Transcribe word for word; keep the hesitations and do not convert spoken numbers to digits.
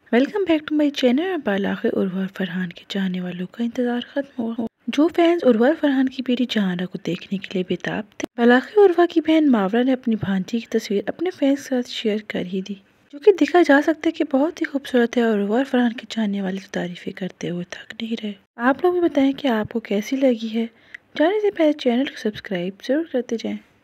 Welcome back to my channel. बालाखे उर्वा और फरहान के चाहने वालों का इंतजार खत्म हुआ। जो फैंस उर्वा और फरहान की बेटी जहाना को देखने के लिए बेताब थे, बालाखे उर्वा की बहन मावरा ने अपनी भांजी की तस्वीर अपने फैंस के साथ शेयर कर ही दी, जो कि देखा जा सकता है कि बहुत ही खूबसूरत है। और उर्वा और फरहान के चाहने वाले तो तारीफें करते हुए थक नहीं रहे। आप लोग भी बताएं कि आपको कैसी लगी है। जाने से पहले चैनल को सब्सक्राइब जरूर करते जाएं।